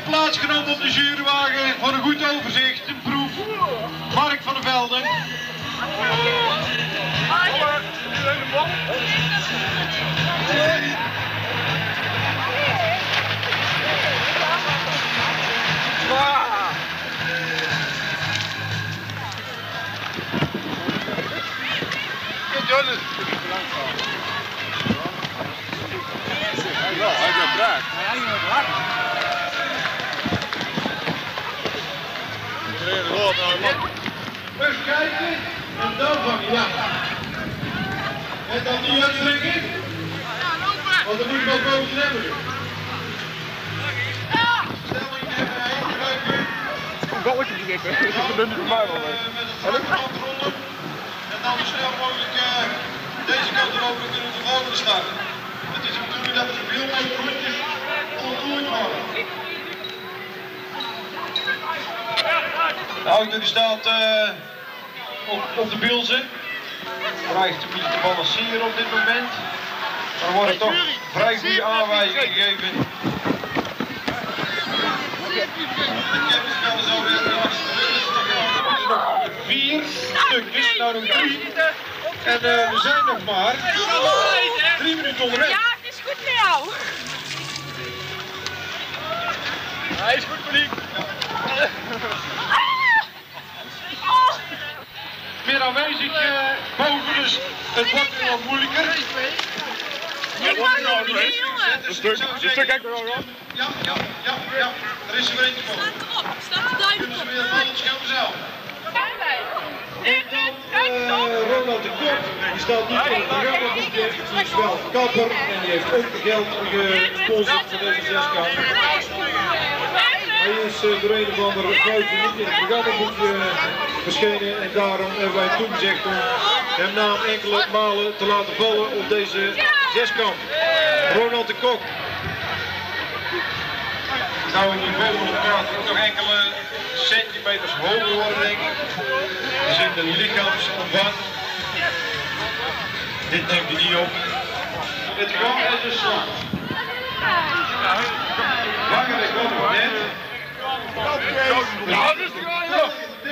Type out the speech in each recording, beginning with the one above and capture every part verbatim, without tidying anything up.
plaatsgenomen op de jurywagen voor een goed overzicht. Een proef. Mark van der Velden. Even kijken en dan vangen, ja. En dan die uitstrekken. Want dan moet je wel boven hebben. Stelling hebben, gebruiken. Wat ik niet even? Ik ben niet normaal al. Met het afronden. En dan zo snel mogelijk uh, deze kant erover kunnen we de volgende starten. Het is de bedoeling dat er zoveel mogelijk rondjes voltooid worden. De auto die staat uh, op, op de bilzen. Krijgt een beetje te balanceren op dit moment. Maar er worden toch vrij goede aanwijzingen gegeven. Ik heb het spel zo weer nog vier stukjes, nou nog drie. En uh, we zijn nog maar drie minuten onderweg. Ja, het is goed met jou. Hij is goed, Monique. Meer aanwezig uh, boven, dus het wordt weer wat moeilijker. Je mag nog niet, jongen. Een stuk, een stuk, kijk maar wel. Ja, ja, ja, ja, er is er weer eentje boven. Staat erop, staat er duidelijk Kunnen op. ze weer van het scherm zelf. Dit, dit, kijk eens op. Uh, Ronald de Kok, die staat niet in het programmaboekje, die is wel kapper en die heeft ook geld gesponsord voor deze zeskamp. Hij is uh, door een of andere foutje niet in het programmaboekje verschenen en daarom hebben wij toegezegd om hem na enkele malen te laten vallen op deze zeskamp. Ronald de Kok. Nou, in die volgende kaart ook nog enkele centimeters hoger worden, denk ik. Dus in de lichaamsomvang. Dit neemt hij niet op. Het kan is een slag. Langer is wat nog net. Ja, dat is gewoon.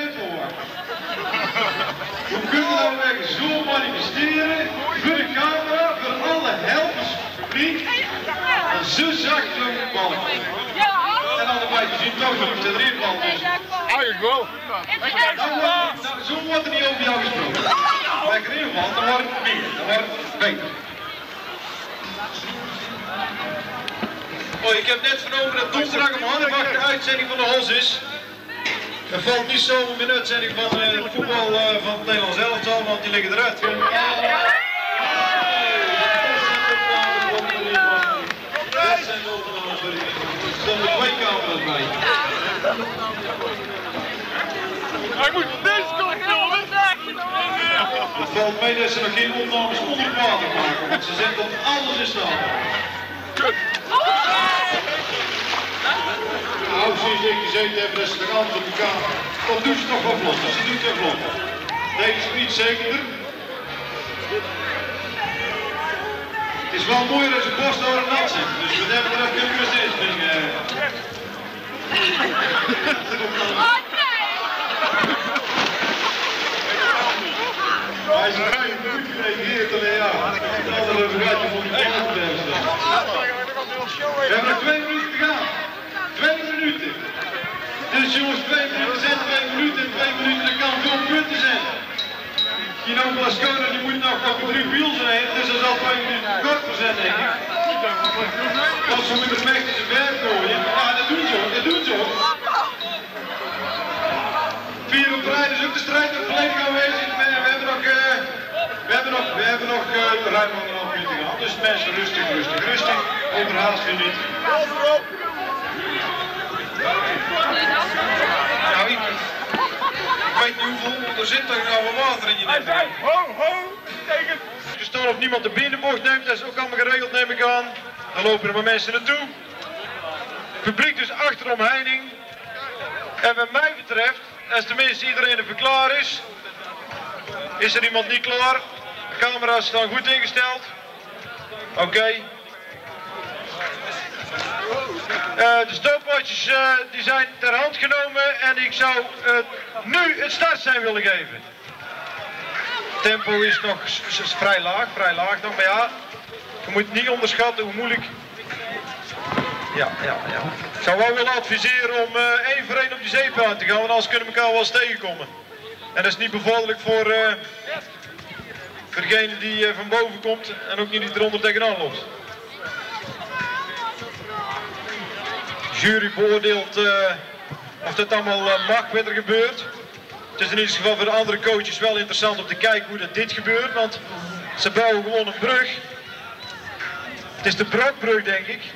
We kunnen nou echt zo manifesteren voor de camera, voor alle helpers publiek. En zo zacht zo'n balk. En dan erbij te zien toch nog de erin valt. Eigenlijk wel. Nou, zo wordt er niet over jou gesproken. Bij er erin valt, dan wordt het meer, dan wordt het beter. Oh, ik heb net vernomen dat donderdag om half acht de uitzending van de Hos is. Er valt niet zomaar een uitzending van uh, het voetbal uh, van het Nederlands elftal, want die liggen eruit. Er stonden twee camera's bij. Hij moet deze kant filmen. Het valt mee dat ze nog geen opnames onder het water maken, want ze zetten op alles in stand. Nou, sinds ik gezeten heb, dat ze nog anders op de kamer. Dat doet ze toch wel vlot, dus ze doet het vlot. Deze is niet zekerder. Het is wel mooi dat ze borsthoren nat zijn, dus we hebben er even een rust in springen. Hij is een goed gereageerd, alleen ja. Ik had er een gaatje voor die eigen te hebben staan. We hebben nog twee minuten te gaan. Twee minuten. Dus jongens, twee minuten zijn twee minuten en twee minuten, dat kan veel punten zijn. Kino Blascona die moet nog over drie wielsen heen, dus dat zal twee minuten korter zijn, denk ik. Want ze moeten het meest in zijn werk gooien. Ja, dat doen ze ook, dat doen ze ook. Vier op rij, dus ook de strijd nog volledig aanwezig. We hebben nog, uh, we hebben nog, we hebben nog uh, ruim anderhalf minuten gehad. Dus mensen rustig, rustig, rustig. Overhaast je niet. Nou, ik, ik weet niet hoeveel, er zit toch nou wat water in je nek. Ho, ho, tegen. Er staat of niemand de binnenbocht neemt, dat is ook allemaal geregeld, neem ik aan. Dan lopen er maar mensen naartoe. Publiek dus achter de omheining. En wat mij betreft, als tenminste iedereen er klaar is, is er iemand niet klaar. De camera's staan goed ingesteld. Oké. Okay. Uh, de stooppotjes uh, die zijn ter hand genomen en ik zou uh, nu het startsein willen geven. Het tempo is nog is, is vrij laag, vrij laag nog, maar ja, je moet niet onderschatten hoe moeilijk. Ja, ja, ja. Ik zou wel willen adviseren om uh, één voor één op die zeep aan te gaan, want anders kunnen we elkaar wel eens tegenkomen. En dat is niet bevorderlijk voor, uh, voor degene die uh, van boven komt en ook niet die eronder tegenaan loopt. De jury beoordeelt uh, of dat allemaal uh, mag wat er gebeurt. Het is in ieder geval voor de andere coaches wel interessant om te kijken hoe dat dit gebeurt, want ze bouwen gewoon een brug. Het is de Brokbrug, denk ik.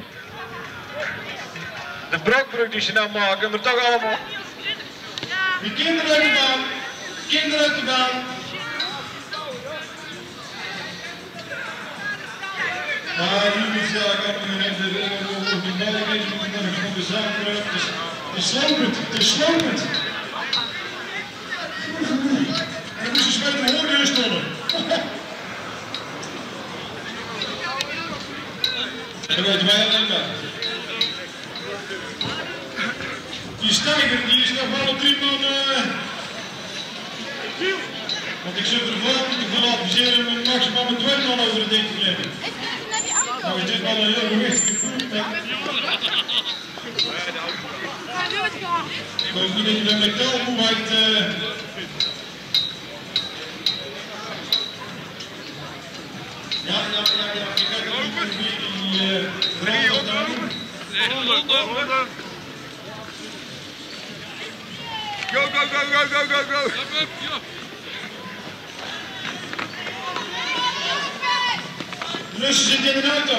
De Brokbrug die ze nou maken, maar toch allemaal... Die kinderen uit de baan, kinderen uit de baan. Maar nu moet je eigenlijk nog even de bal even van de zaak. Het is slopend, het is slopend. En dan moesten ze met een hoorn stonden. En weet wij alleen maar. Die stijger die is nog wel op drie man. Uh... Want ik zou ervoor moeten gaan adviseren om maximaal met twee man over het ding te klimmen. Nou is dit wel een heel gewichtige proef. Ik hoop niet dat je de metaalmoeheid... Uh... Ja, ja, ja, ja. Ik kijk er ook die... Drie op Go, go, go, go, go, go, go! De Russen zitten in een auto.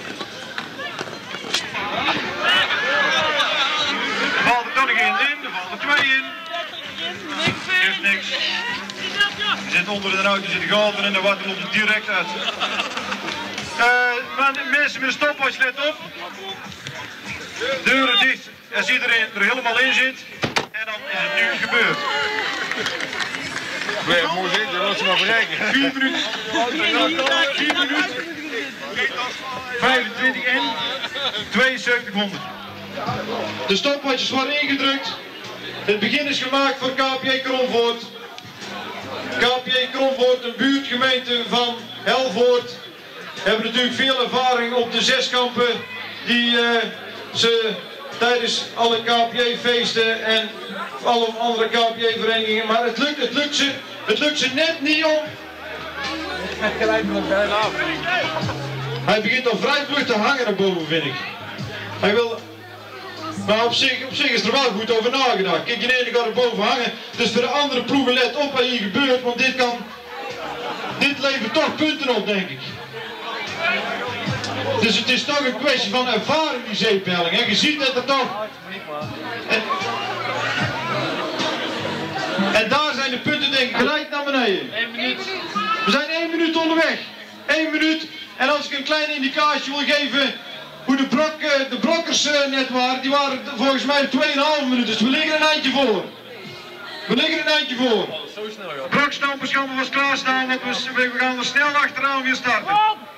Er valt er toch nog één in, er valt er twee in. Geeft niks. Er zit onder in de auto zit de galven en de water loopt er direct uit. Uh, maar mensen met een stopwatch, let op. Deuren dicht als iedereen er helemaal in zit. En dan is het nu gebeurd. Weer mooi zitten, dan moet je maar bereiken. vier minuten. vier minuten. vijfentwintig en tweeënzeventig honderd. De stopwatches worden ingedrukt. Het begin is gemaakt voor K P J Kronvoort. K P J Kronvoort, een buurtgemeente van Helvoort, hebben natuurlijk veel ervaring op de zeskampen die uh, ze tijdens alle K P J-feesten en alle andere K P J-verenigingen, maar het lukt, het, lukt ze, het lukt ze net niet om. Hij begint al vrij vlug te hangen naar boven, vind ik. Hij wil... Maar op zich, op zich is er wel goed over nagedacht. Kijk, de ene gaat er boven hangen, dus voor de andere ploegen let op wat hier gebeurt, want dit kan... Dit levert toch punten op, denk ik. Dus het is toch een kwestie van ervaring, die zeephelling. Hè? Je ziet dat er toch... En, en daar zijn de punten, denk ik, gelijk naar beneden. We zijn één minuut onderweg. Eén minuut. En als ik een kleine indicatie wil geven hoe de, brok, de brokkers net waren, die waren volgens mij tweeënhalve minuten. Dus we liggen een eindje voor. We liggen een eindje voor. Brokstampers gaan we vast klaarstaan, want we, we gaan er snel achteraan weer starten.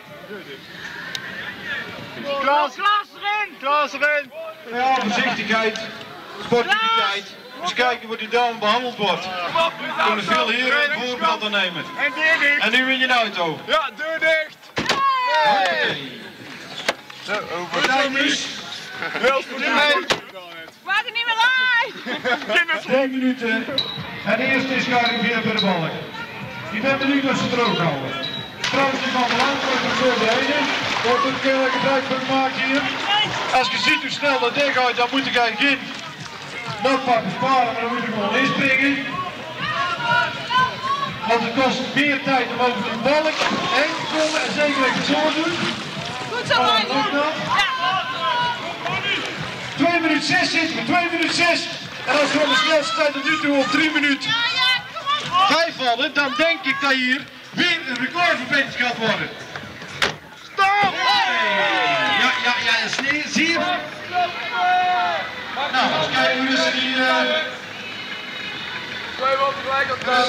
Klaas, Klaas erin! Klaas erin! Ja, voorzichtigheid, sportiviteit. Dus kijken hoe die dame behandeld wordt. We kunnen veel heren een voorbeeld aan nemen. En deur dicht! En nu in je auto. Ja, deur dicht! Hoppatee. Zo, over. Wel voor de meid. Wacht er niet meer uit! Twee minuten. En de eerste is gearriveerd bij de balk. Ik ben benieuwd of ze het er ook houden. Trouwens, die van belang wordt er zo doorheen. Wordt ook uh, gebruik van gemaakt hier. Als je ziet hoe snel dat ding gaat, dan moet ik eigenlijk in. Nog pakken sparen, maar dan moet ik gewoon inspringen. Want het kost meer tijd om over de balk heen te komen en zeker dat je het zo doet. Goed zo, man! twee minuten zes zitten we, twee minuten zes. En als we op de snelste tijd tot nu toe op drie minuten vijf vallen, dan denk ik dat hier weer een record verbeterd gaat worden. Stop! Hey. Ja, ja, ja, sneeuw, zie je? Nou, eens kijken hoe is die... Uh... Twee man tegelijk op de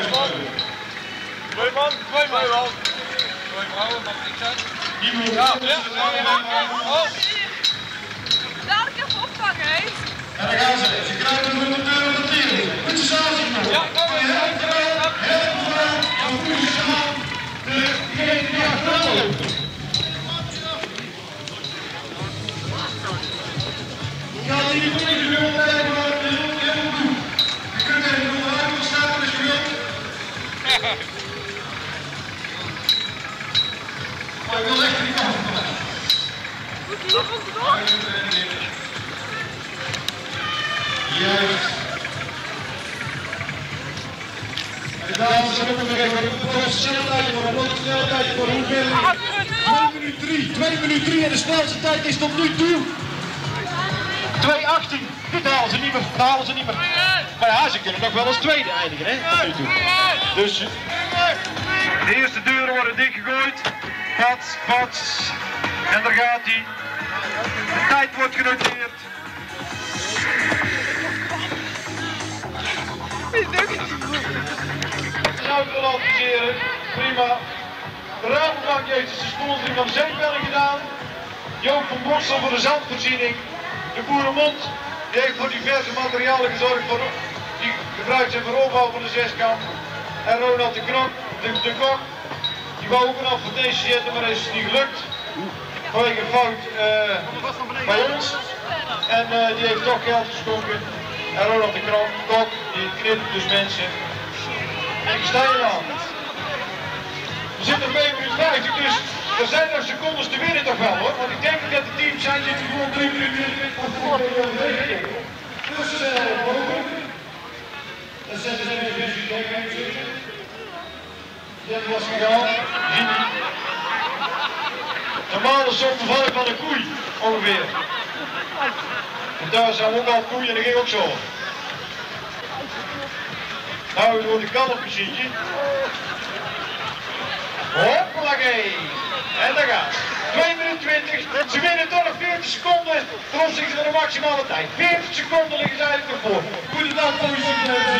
Twee man, twee man. Twee vrouwen, mag niks uit. Die moet... Ja, ja. Oh. gaat er met de deur op de tering. Moet je zo zien nog. Ja, kom Van je helft vooruit, helft vooruit, dan moet je zo aan. Degene die achteraan loopt. Ja, die moet je nu opleiden, maar dat is ook helemaal goed. Je kunt er nog wel uit staan als je wilt. Maar ik wil echt niet afvallen. Moet je hier van de door? Juist. En dames en heren, we hebben een snelheid voor een snelheid voor hoeveel? twee minuten drie. twee minuten drie en de snelste tijd is tot nu toe twee achttien. Dit halen ze niet meer, dat halen ze niet meer. Maar ja, ze kunnen nog wel als tweede eindigen, hè? Tot nu toe. Dus de eerste deuren worden dichtgegooid. Pats, pats. En daar gaat hij. De tijd wordt genoteerd. Nou, ik wil adviseren. Prima. De Rabobank heeft de sponsoring van de zeepbellen gedaan. Joop van Borstel voor de zandvoorziening. De Boerenmond die heeft voor diverse materialen gezorgd voor, die gebruikt zijn voor opbouw van de zeskant. En Ronald de Knok, de, de Kok, die wou ook een advertentie zetten, maar dat is niet gelukt. Vanwege een fout uh, bij ons. En uh, die heeft toch geld geschonken. En Ronald de Knok, Kok, die knipt dus mensen. En ik sta hier aan. We zitten op één minuut vijftig, dus er zijn nog secondes te winnen toch wel hoor. Want ik denk dat de teams zijn zitten gewoon drie minuten in het dus snel boven. Dan zetten ze even een beetje zitten. Dit was gegaan. Normaal is zo'n bevalling van een koei, ongeveer. En daar zijn ook al koeien en dat ging ook zo. Nou, door de kalfmachientje. Hoppakee! En daar gaat het. twee minuten twintig. Ze winnen toch nog veertig seconden ten opzichte van de maximale tijd. veertig seconden liggen ze eigenlijk nog voor. Goede dag, politie.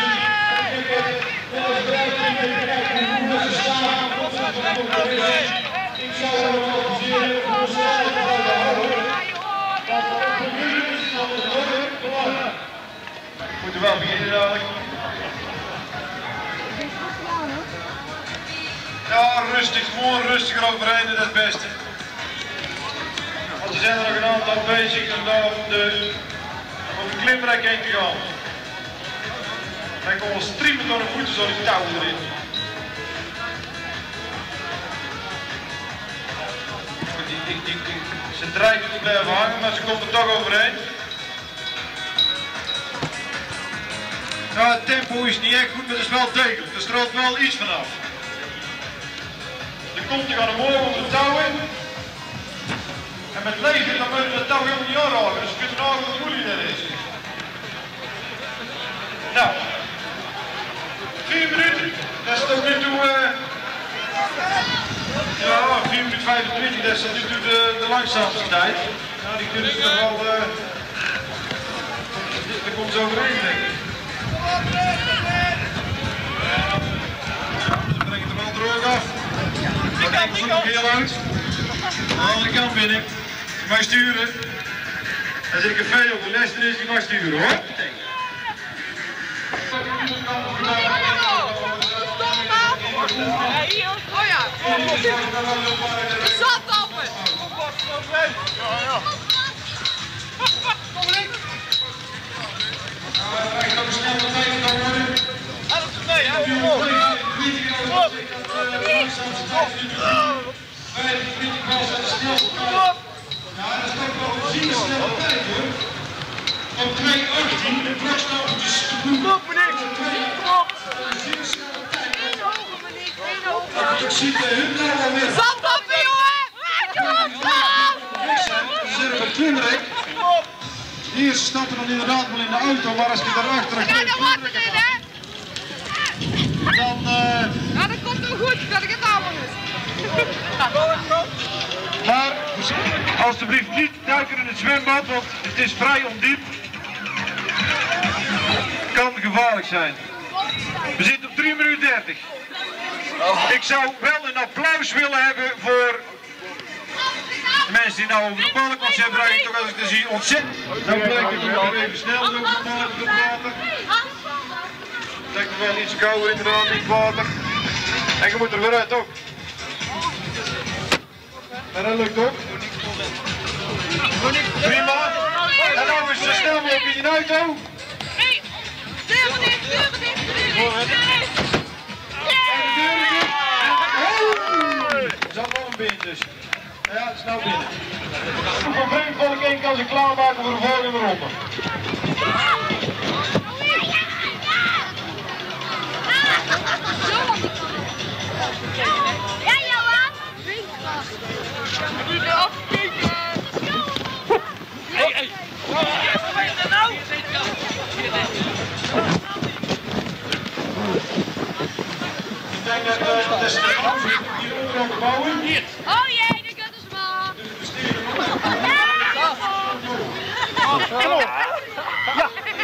Ik zou er wel adviseren voor snelheid te houden. Dat er een minuut is van het belangrijk. We moeten wel beginnen dadelijk. Ja, rustig, gewoon rustiger overheen, dat is het beste. Want er zijn er nog een aantal bezig om daar op de, op de klimrek heen te gaan. Hij komt wel streamen door de voeten, zo die touw erin. Die, die, die, die, ze dreigen te blijven hangen, maar ze komt er toch overheen. Nou, het tempo is niet echt goed, maar het is wel degelijk. Er straalt wel iets vanaf. De konten gaan omhoog op de touwen. En met leger dan kunnen we de touw helemaal niet aanraken. Dus we kunnen nagaan wat moeilijk dat is. Nou. Vier minuten. Dat is tot nu toe... Uh, ja, vier minuten vijfentwintig. Dat is tot nu toe de, de langzaamste tijd. Nou, die kunnen ze toch wel... Uh, daar komt ze overheen, denk ik. Ze brengen het er wel droog af. Dat gaat er nog heel uit. De andere kant binnen. Je mag sturen. Als ik een vee op de les is, je mag sturen hoor. Oh ja, zat open. Ik ga snel de tijd gaan worden. Dat is nee, hè? vijfentwintig was het snelste tijd. Ja, dat is toch wel een zieke snelle tijd hoor. Op twee achttien, de klokstapeltjes te doen. Kom meneer, kom. Een zieke snelle tijd. Ik zie de hun nou alweer. Zat open, jongen! Ze zitten op klimrek. De eerste stapt er dan inderdaad wel in de auto, maar als je daarachter een Ga er water in, hè? dan... Uh... Ja, dat komt wel goed, dat ik het allemaal is. Maar alsjeblieft niet duiken in het zwembad, want het is vrij ondiep. Kan gevaarlijk zijn. We zitten op drie minuten dertig. Ik zou wel een applaus willen hebben voor de mensen die nou over de balk, want ze hebben eigenlijk toch als ik te zien ontzettend. Nou blijkt het nog even snel over de balk op het water. Het lijkt me wel iets koud inderdaad in het water. En je moet er weer uit toch? En dat lukt ook. Prima. En nou is het zo snel mogelijk in je auto. Deuren dicht, deuren dicht, deuren dicht. En de deur is dicht. Er zat nog een beentje. Ja, het is nou binnen. Voor vreemd volk één kan ze klaarmaken voor de volgende ronde. Ja, Johan. Niet afkijken. Hey, hey. Wat is er nou? Ik denk dat uh, de straat hier onder kan bouwen. Oh jee, de kut is maar. Kom op. Ja.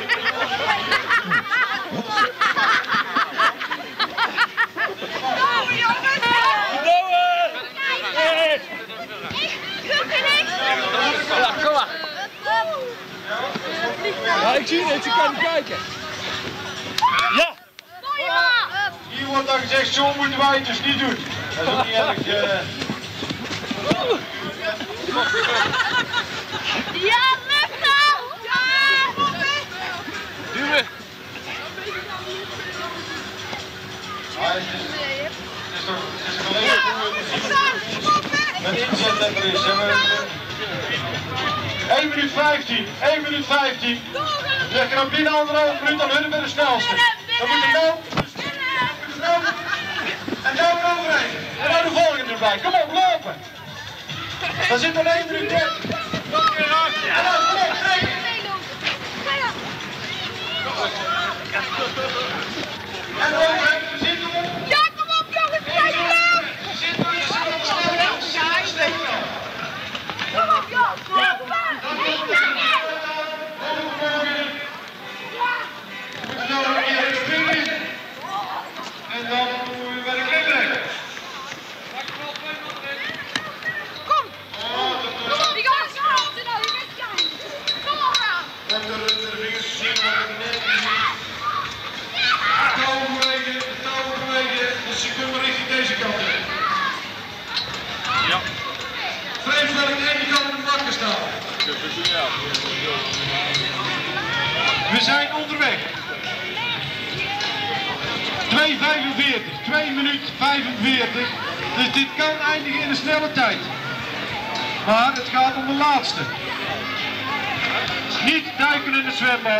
Oh jongens. Douwen. Hey. Ja, kom maar. Ja, ik zie het, ik kan niet kijken. Ja. Hier wordt dan gezegd, zo moeten wij het dus niet doen. Dat is ook niet erg. Uh... Ja, lukt al! Ja! Duwen. Ah, het is, het is toch, het is geleden met inzet dat er is. één minuut vijftien, één minuut vijftien. Zeg je dan binnen anderhalf minuut, dan hun bij de snelste. Dan moet je nou, nou en nou overheen. En dan de volgende erbij. Kom op, lopen. Dan zit er één minuut dertig. En dan kom op, nee. En overheen, we zitten op. Ja, kom op jongens, kijk nou! Ze zitten op, ze zitten op snelheid, ze zitten op snelheid. Kom op jongens, lopen! Nee, nee, nee! En dan een keer springen. En dan moeten we bij de klimrek. Kom! Die gaan schaatsen nou, je bent klein! Kom op aan! En de vingers zien we net niet. Touw bewegen, touw bewegen. Dus je kunt maar richting deze kant. Ja. Vreemd dat ik aan de ene kant op de bakken staan. We zijn onderweg. twee vijfenveertig, twee minuten vijfenveertig. Dus dit kan eindigen in een snelle tijd. Maar het gaat om de laatste. Niet duiken in het zwembad.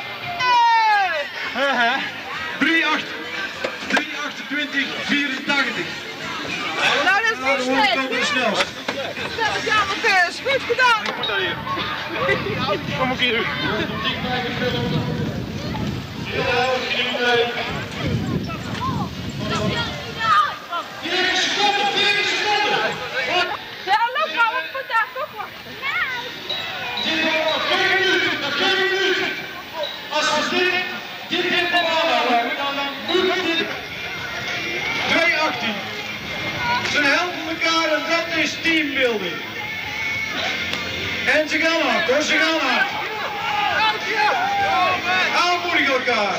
drie achtentwintig vierentachtig. Nou, dat is Nou, niet dan wordt het slecht! ook de snelste. Ja, wat is goed gedaan! Kom ook hier. veertig seconden, veertig seconden! Ja, loop nou, wat moet daar toch wel? Dit wordt nog twee minuten, nog twee minuten! Als we dit, dit tempo aanhouden, dan moeten we dit... twee achttien. Ze helpen elkaar en dat is teambuilding. En ze gaan hard hoor, ze gaan hard. Aanmoedigen elkaar.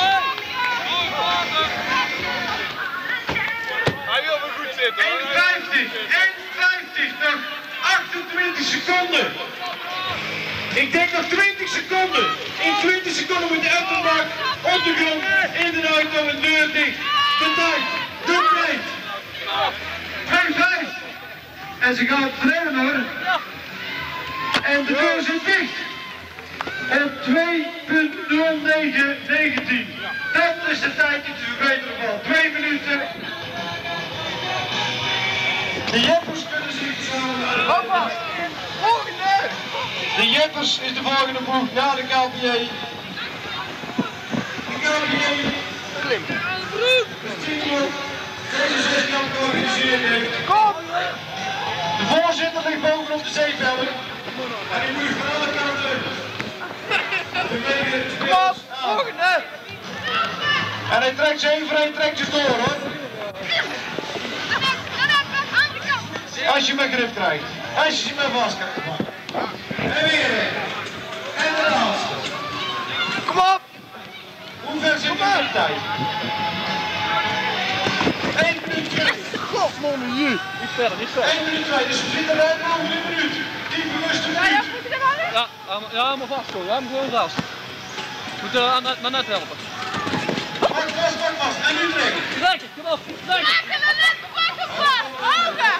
Hij wil wel goed zitten. één vijftig, één vijftig, nog achtentwintig seconden. Ik denk nog twintig seconden. In twintig seconden moet de Ettenbak op de grond, in de auto en deur dicht. De tijd, de tijd. twee vijf. En ze gaan verder hoor. En de deur zit dicht. Op twee nul negen negentien. Dat is de tijd die te verbeteren valt. Twee minuten. De Jeppers kunnen zich samen. Hoppa. Volgende. De Jeppers is de volgende ploeg na de K P J. De K P J. Klim. Deze zeskamp georganiseerd heeft. Kom. De voorzitter ligt bovenop de zeepelk. En die moet van alle kanten. Kom op. Volgende. En hij trekt ze één voor één, trekt ze door hoor. Als je mijn grip krijgt. Als je ze maar vast kan pakken. En weer een. En de laatste. Kom op! Hoe ver zit je in tijd? één minuut twee. God, man, hier. Niet verder, niet verder. één minuut twee, dus we zitten ruim over een minuut. Die bewuste Ja, ja, minuut. moet je er wel in? Ja, ja, ja, maar vast hoor. Ja, maar gewoon vast. Moet er aan net, net helpen. Pak vast, pak vast. En nu trekken. Trekken, kom op, trekken. Trekken er net vast op vast. Houden.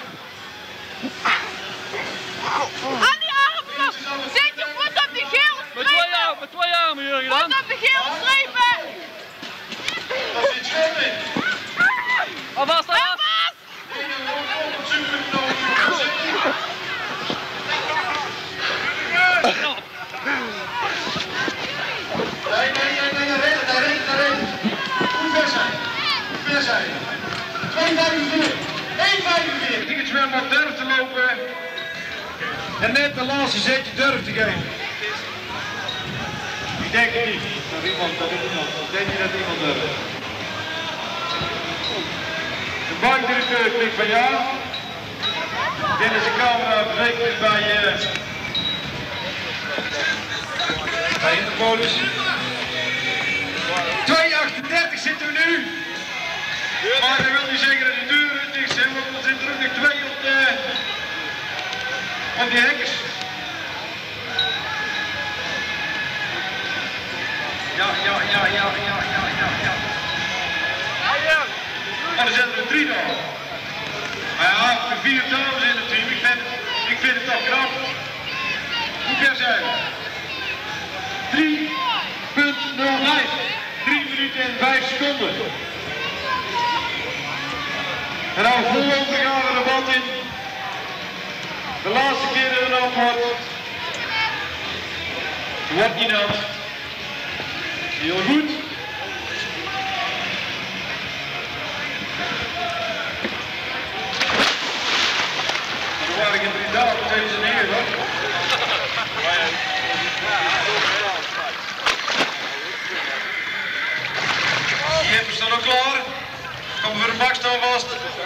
Aan die armen. Zet je voet op die gele Met twee strepen. armen, met twee armen, Jurgen dan. Voet op de gele strepen. Dat zit schot in. Alvast, alvast. Nee, nee, nee, nee, daar reed, daar reed, daar reed. Hoe ver zijn? Hoe ver zijn? twee vijfenveertig. één vijfenveertig. Ik het zwembad durft te lopen. En net de laatste zetje durft te geven. Ik denk het niet. Dat iemand, dat iemand. Ik denk niet dat iemand durft. De bankdirecteur knikt van ja. Dennis de camera verzekerd bij je. Uh, bij Interpolis. twee achtendertig zitten we nu. Maar dat wil niet zeggen dat de deuren dicht zijn, want er zitten er ook nog twee op, de, op die hekkers. Ja, ja, ja, ja, ja, ja, ja, ja. Maar er zitten er drie dan. Maar ja, vier dames in het team, ik vind, ik vind het toch knap. Hoe ver zijn we? drie punt nul vijf. drie minuten en vijf seconden. En nou vol open gaan we de bad in. De laatste keer dat het antwoord. Wordt niet nat. Heel goed. Dan waren ik in drie dagen, dat heeft ze neer hoor. Die hebben staan ook klaar. Komen voor de bak staan vast.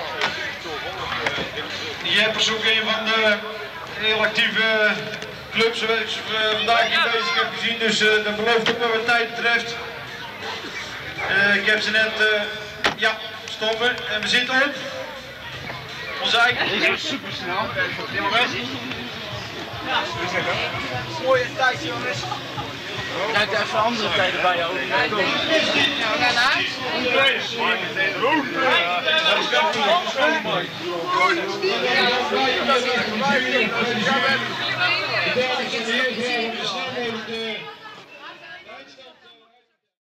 Die Jeppers ook een van de heel actieve clubs zoals we vandaag hier bezig hebben gezien. Dus uh, dat belooft ook wel wat tijd betreft. Uh, ik heb ze net, uh, ja, stoppen. En we zitten op. Onze eigen. Deze is super snel. Mooie tijd, jongens. Kijk even andere tijden bij jou. Ja, Ja,